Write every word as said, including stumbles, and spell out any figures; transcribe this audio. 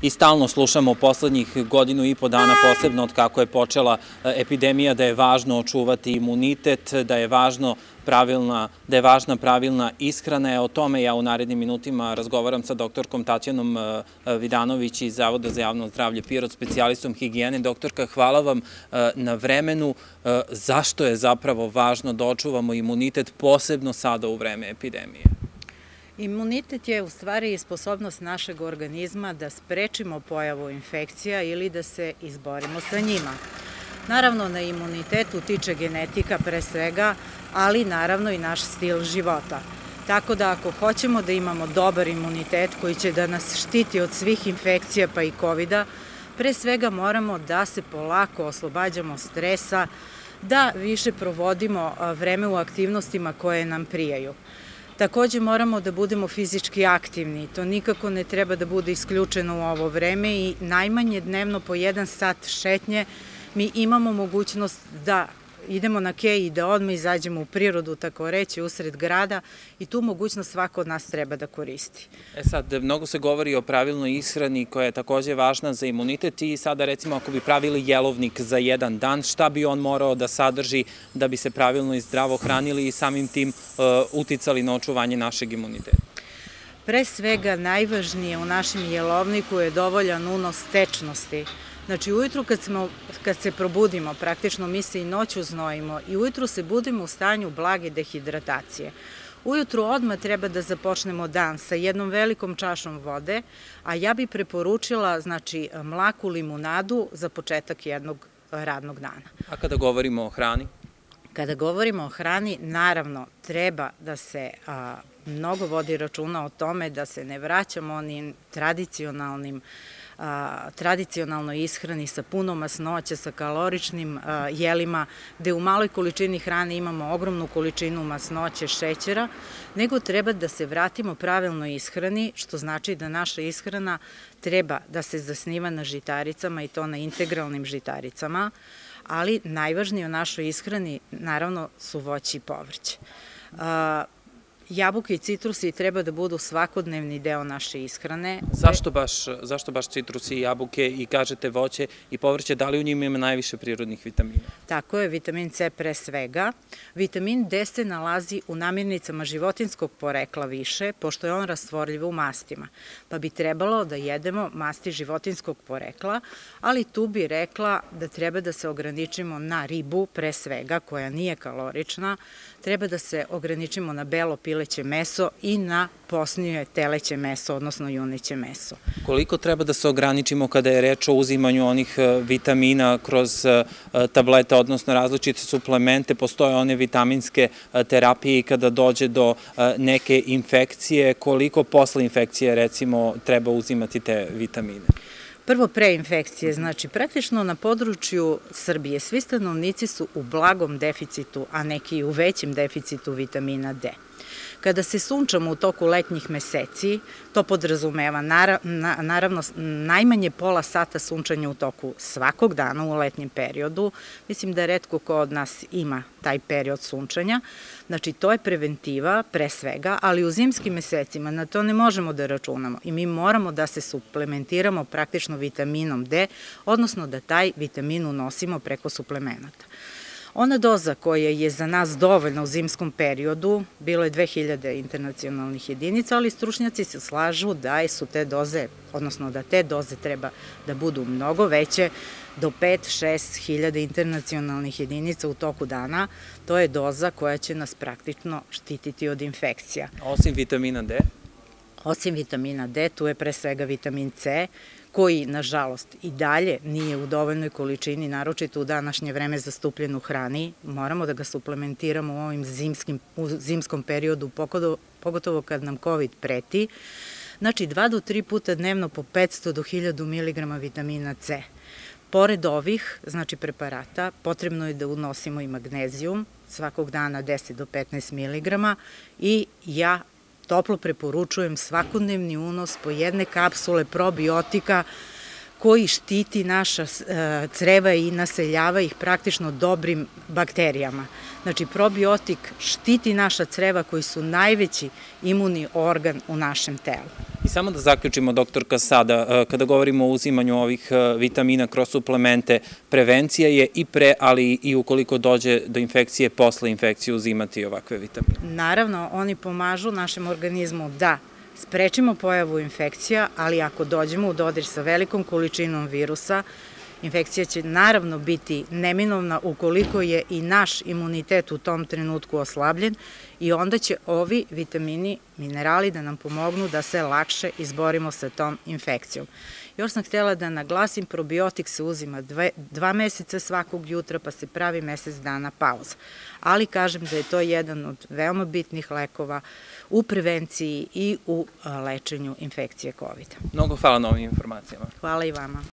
i stalno slušamo poslednjih godinu i po dana, posebno od kako je počela epidemija, da je važno očuvati imunitet, da je važno pravilna, da je važna pravilna ishrana. O tome ja u narednim minutima razgovaram sa doktorkom Tatjanom Vidanović iz Zavoda za javno zdravlje Pirot, specijalistom higijene. Doktorka, hvala vam na vremenu. Zašto je zapravo važno da očuvamo imunitet, posebno sada u vreme epidemije? Imunitet je u stvari sposobnost našeg organizma da sprečimo pojavu infekcija ili da se izborimo sa njima. Naravno, na imunitet utiče genetika pre svega, ali naravno i naš stil života. Tako da ako hoćemo da imamo dobar imunitet koji će da nas štiti od svih infekcija pa i kovida, pre svega moramo da se polako oslobađamo stresa, da više provodimo vreme u aktivnostima koje nam prijaju. Takođe moramo da budemo fizički aktivni, to nikako ne treba da bude isključeno u ovo vreme i najmanje dnevno po jedan sat šetnje mi imamo mogućnost da idemo na kej i da odmah izađemo u prirodu, tako reći, usred grada i tu mogućnost svako od nas treba da koristi. E sad, mnogo se govori o pravilnoj ishrani koja je takođe važna za imunitet i sada recimo ako bi pravili jelovnik za jedan dan, šta bi on morao da sadrži da bi se pravilno i zdravo hranili i samim tim uticali na očuvanje našeg imuniteta? Pre svega najvažnije u našem jelovniku je dovoljan unos tečnosti. Znači, ujutru kad, smo, kad se probudimo, praktično mi se i noću znojimo i ujutru se budimo u stanju blage dehidratacije. Ujutru odmah treba da započnemo dan sa jednom velikom čašom vode, a ja bi preporučila, znači, mlaku limunadu za početak jednog radnog dana. A kada govorimo o hrani? Kada govorimo o hrani, naravno, treba da se a, mnogo vodi računa o tome da se ne vraćamo onim tradicionalnim A, tradicionalnoj ishrani sa puno masnoća, sa kaloričnim a, jelima, gde u maloj količini hrane imamo ogromnu količinu masnoće, šećera, nego treba da se vratimo pravilnoj ishrani, što znači da naša ishrana treba da se zasniva na žitaricama i to na integralnim žitaricama, ali najvažnije u našoj ishrani naravno su voće i povrće. A, Jabuke i citrusi treba da budu svakodnevni deo naše ishrane. Zašto baš, zašto baš citrusi i jabuke i kažete voće i povrće, da li u njima ima najviše prirodnih vitamina? Tako je, vitamin C pre svega. Vitamin D se nalazi u namirnicama životinjskog porekla više, pošto je on rastvorljiv u mastima. Pa bi trebalo da jedemo masti životinjskog porekla, ali tu bi rekla da treba da se ograničimo na ribu pre svega, koja nije kalorična, treba da se ograničimo na belo pileće meso i na posnije teleće meso, odnosno juneće meso. Koliko treba da se ograničimo kada je reč o uzimanju onih vitamina kroz tablete, odnosno različite suplemente? Postoje one vitaminske terapije i kada dođe do neke infekcije, koliko posle infekcije recimo treba uzimati te vitamine? Prvo pre infekcije, znači praktično na području Srbije svi stanovnici su u blagom deficitu, a neki i u većem deficitu vitamina D. Kada se sunčamo u toku letnjih meseci, to podrazumeva naravno najmanje pola sata sunčanja u toku svakog dana u letnjem periodu. Mislim da retko ko od nas ima taj period sunčanja. Znači, to je preventiva pre svega, ali u zimskim mesecima na to ne možemo da računamo i mi moramo da se suplementiramo praktično vitaminom D, odnosno da taj vitamin unosimo preko suplemenata. Ona doza koja je za nas dovoljna u zimskom periodu, bilo je dve hiljade internacionalnih jedinica, ali stručnjaci se slažu da su te doze, odnosno da te doze treba da budu mnogo veće, do pet do šest hiljada internacionalnih jedinica u toku dana. To je doza koja će nas praktično štititi od infekcija. Osim vitamina D? Osim vitamina D, tu je pre svega vitamin C, koji, nažalost, i dalje nije u dovoljnoj količini, naročito u današnje vreme zastupljen u hrani. Moramo da ga suplementiramo u ovim zimskim, u zimskom periodu, pogotovo kad nam COVID preti. Znači, dva do tri puta dnevno po petsto do hiljadu miligrama vitamina C. Pored ovih, znači preparata, potrebno je da unosimo i magnezijum, svakog dana deset do petnaest miligrama i ja toplo preporučujem svakodnevni unos po jedne kapsule probiotika koji štiti naša creva i naseljava ih praktično dobrim bakterijama. Znači, probiotik štiti naša creva koji su najveći imunni organ u našem telu. I samo da zaključimo, doktorka, sada, kada govorimo o uzimanju ovih vitamina kroz suplemente, prevencija je i pre, ali i ukoliko dođe do infekcije, posle infekcije uzimati ovakve vitamine. Naravno, oni pomažu našem organizmu da sprečimo pojavu infekcija, ali ako dođemo u dodir sa velikom količinom virusa, infekcija će naravno biti neminovna ukoliko je i naš imunitet u tom trenutku oslabljen i onda će ovi vitamini, minerali da nam pomognu da se lakše izborimo sa tom infekcijom. Još sam htjela da naglasim, probiotik se uzima dve, dva meseca svakog jutra pa se pravi mesec dana pauza. Ali kažem da je to jedan od veoma bitnih lekova u prevenciji i u lečenju infekcije kovida. Mnogo hvala na ovim informacijama. Hvala i vama.